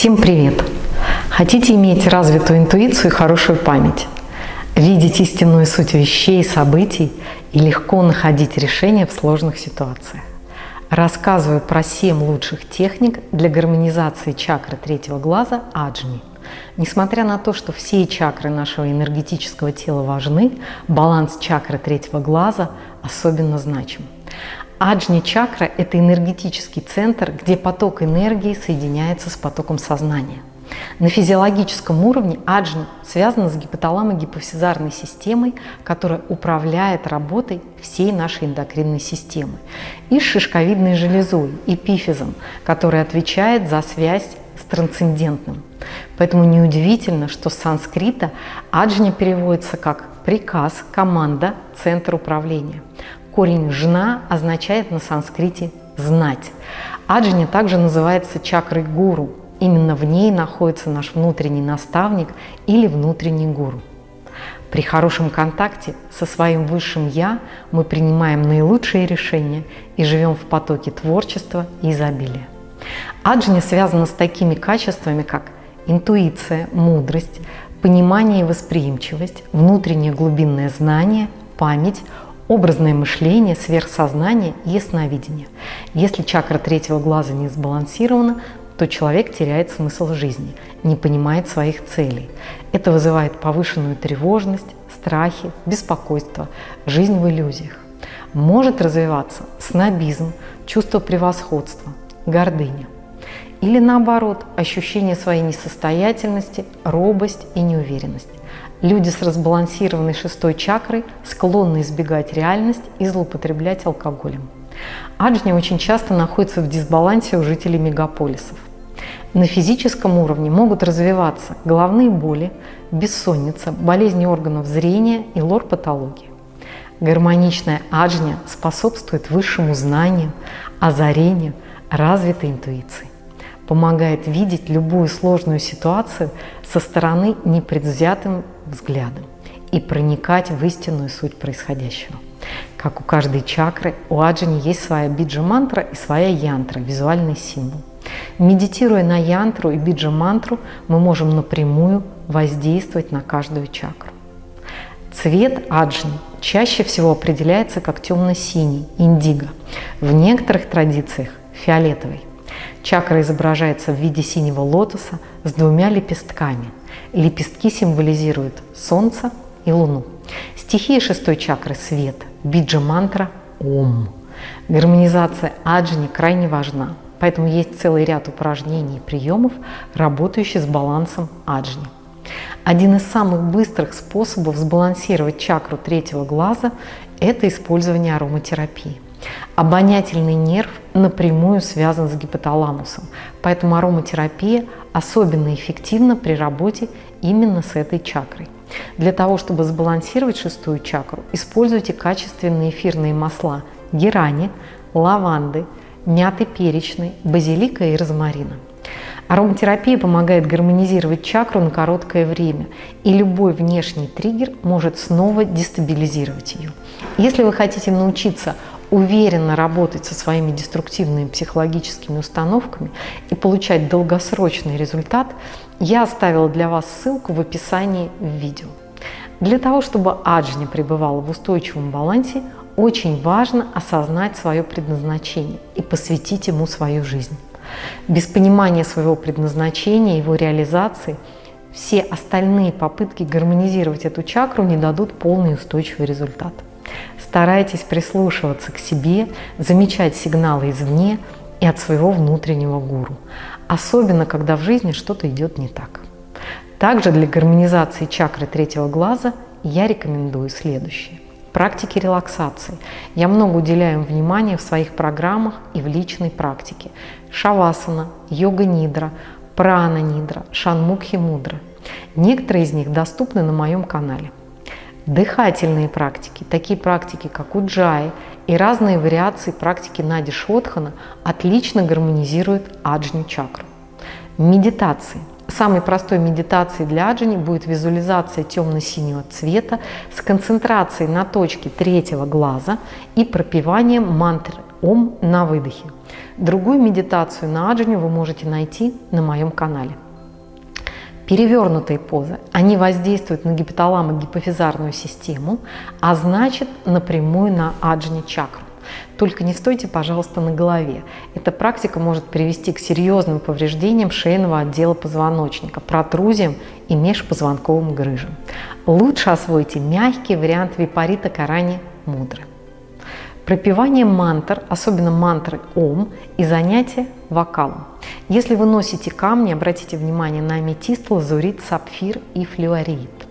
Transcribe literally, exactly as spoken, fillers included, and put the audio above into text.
Всем привет! Хотите иметь развитую интуицию и хорошую память, видеть истинную суть вещей и событий и легко находить решения в сложных ситуациях? Рассказываю про семь лучших техник для гармонизации чакры третьего глаза Аджни. Несмотря на то, что все чакры нашего энергетического тела важны, баланс чакры третьего глаза особенно значим. Аджни чакра – это энергетический центр, где поток энергии соединяется с потоком сознания. На физиологическом уровне аджни связана с гипоталамо-гипофизарной системой, которая управляет работой всей нашей эндокринной системы, и с шишковидной железой, эпифизом, который отвечает за связь с трансцендентным. Поэтому неудивительно, что с санскрита аджни переводится как «приказ», «команда», «центр управления». Корень «жна» означает на санскрите «знать». Аджни также называется чакрой гуру. Именно в ней находится наш внутренний наставник или внутренний гуру. При хорошем контакте со своим высшим «я» мы принимаем наилучшие решения и живем в потоке творчества и изобилия. Аджни связана с такими качествами, как интуиция, мудрость, понимание и восприимчивость, внутреннее глубинное знание, память, образное мышление, сверхсознание и ясновидение. Если чакра третьего глаза не сбалансирована, то человек теряет смысл жизни, не понимает своих целей. Это вызывает повышенную тревожность, страхи, беспокойство, жизнь в иллюзиях. Может развиваться снобизм, чувство превосходства, гордыня. Или наоборот, ощущение своей несостоятельности, робость и неуверенность. Люди с разбалансированной шестой чакрой склонны избегать реальность и злоупотреблять алкоголем. Аджни очень часто находится в дисбалансе у жителей мегаполисов. На физическом уровне могут развиваться головные боли, бессонница, болезни органов зрения и лор-патологии. Гармоничная аджни способствует высшему знанию, озарению, развитой интуиции. Помогает видеть любую сложную ситуацию со стороны непредвзятым взглядом и проникать в истинную суть происходящего. Как у каждой чакры, у аджни есть своя биджа-мантра и своя янтра, визуальный символ. Медитируя на янтру и биджа-мантру, мы можем напрямую воздействовать на каждую чакру. Цвет аджни чаще всего определяется как темно-синий, индиго, в некоторых традициях – фиолетовый. Чакра изображается в виде синего лотоса с двумя лепестками. Лепестки символизируют Солнце и Луну. Стихия шестой чакры – свет, биджа-мантра – Ом. Гармонизация аджни крайне важна, поэтому есть целый ряд упражнений и приемов, работающих с балансом аджни. Один из самых быстрых способов сбалансировать чакру третьего глаза – это использование ароматерапии. Обонятельный нерв напрямую связан с гипоталамусом, поэтому ароматерапия особенно эффективна при работе именно с этой чакрой. Для того, чтобы сбалансировать шестую чакру, используйте качественные эфирные масла герани, лаванды, мяты перечной, базилика и розмарина. Ароматерапия помогает гармонизировать чакру на короткое время, и любой внешний триггер может снова дестабилизировать ее. Если вы хотите научиться уверенно работать со своими деструктивными психологическими установками и получать долгосрочный результат, я оставила для вас ссылку в описании в видео. Для того, чтобы аджни пребывала в устойчивом балансе, очень важно осознать свое предназначение и посвятить ему свою жизнь. Без понимания своего предназначения и его реализации все остальные попытки гармонизировать эту чакру не дадут полный устойчивый результат. Старайтесь прислушиваться к себе, замечать сигналы извне и от своего внутреннего гуру, особенно когда в жизни что-то идет не так. Также для гармонизации чакры третьего глаза я рекомендую следующее. Практики релаксации. Я много уделяю им внимания в своих программах и в личной практике. Шавасана, йога-нидра, прана-нидра, шанмукхи-мудра. Некоторые из них доступны на моем канале. Дыхательные практики, такие практики, как уджаи и разные вариации практики Нади Шодхана, отлично гармонизируют аджни чакру. Медитации. Самой простой медитацией для аджни будет визуализация темно-синего цвета с концентрацией на точке третьего глаза и пропеванием мантры Ом на выдохе. Другую медитацию на аджню вы можете найти на моем канале. Перевернутые позы, они воздействуют на гипоталамо-гипофизарную систему, а значит напрямую на аджни-чакру. Только не стойте, пожалуйста, на голове. Эта практика может привести к серьезным повреждениям шейного отдела позвоночника, протрузиям и межпозвонковым грыжам. Лучше освойте мягкий вариант випарита карани мудры. Пропевание мантр, особенно мантры Ом, и занятия вокалом. Если вы носите камни, обратите внимание на аметист, лазурит, сапфир и флюорит.